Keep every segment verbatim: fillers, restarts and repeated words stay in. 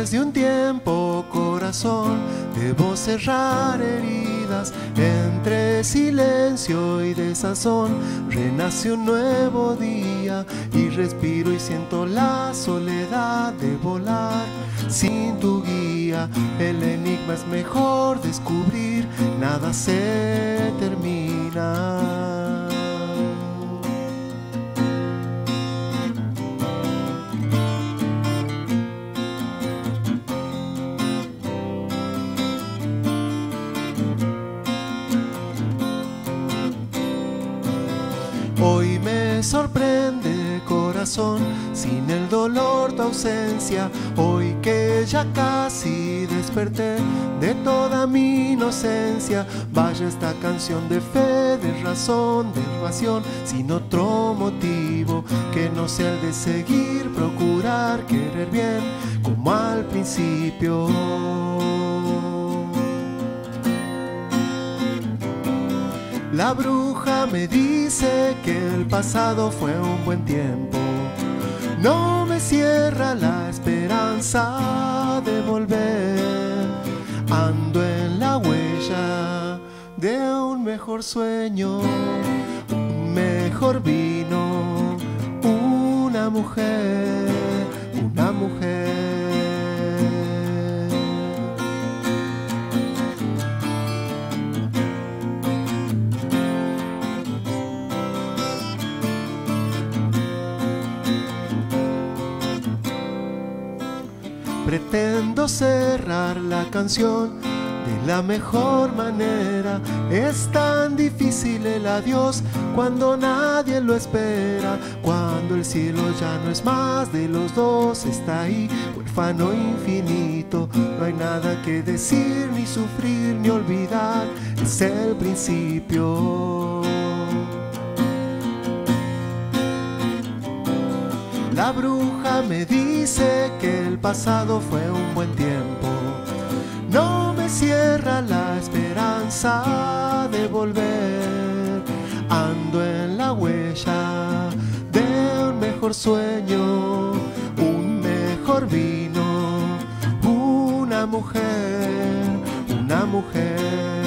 Después de un tiempo, corazón, debo cerrar heridas. Entre silencio y desazón renace un nuevo día, y respiro y siento la soledad de volar sin tu guía. El enigma es mejor descubrir, nada se termina. Hoy me sorprende, corazón, sin el dolor tu ausencia. Hoy que ya casi desperté de toda mi inocencia, vaya esta canción de fe, de razón, de pasión, sin otro motivo que no sea el de seguir, procurar, querer bien, como al principio. La bruja me dice que el pasado fue un buen tiempo. No me cierra la esperanza de volver. Ando en la huella de un mejor sueño, un mejor vino, una mujer, una mujer. Pretendo cerrar la canción de la mejor manera. Es tan difícil el adiós cuando nadie lo espera, cuando el cielo ya no es más de los dos, está ahí, huérfano infinito. No hay nada que decir, ni sufrir, ni olvidar, es el principio. La bruja me dice que el pasado fue un buen tiempo. No me cierra la esperanza de volver. Ando en la huella de un mejor sueño, un mejor vino, una mujer, una mujer.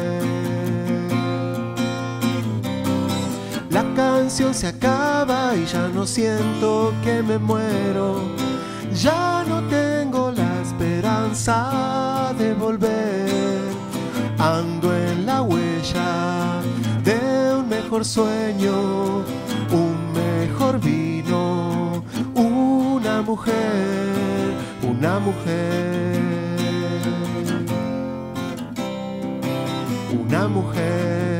La canción se acaba y ya no siento que me muero. Ya no tengo la esperanza de volver. Ando en la huella de un mejor sueño, un mejor vino, una mujer, una mujer, una mujer.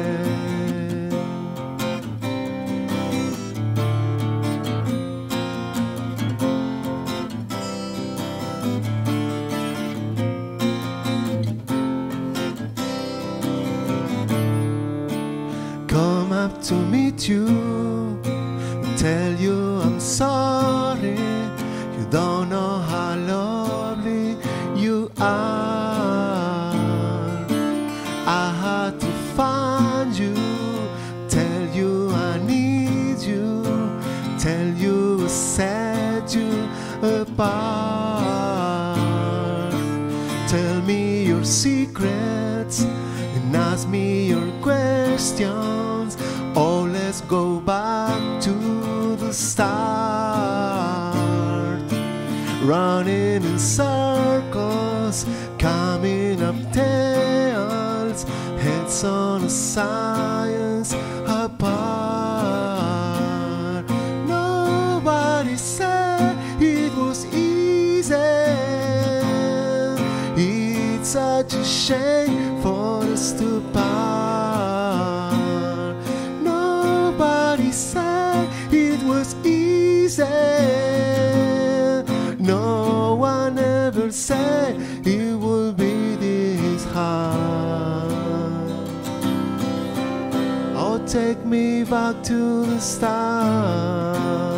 Come up to meet you, tell you I'm sorry. You don't know how lovely you are. I had to find you, tell you I need you, tell you I set you apart. Tell me your secrets and ask me your questions. Oh, let's go back to the start. Running in circles, coming up tails, heads on a science apart. Nobody said it was easy. It's such a shame for us to part. Nobody said it was easy. No one ever said it would be this hard. Oh, take me back to the start.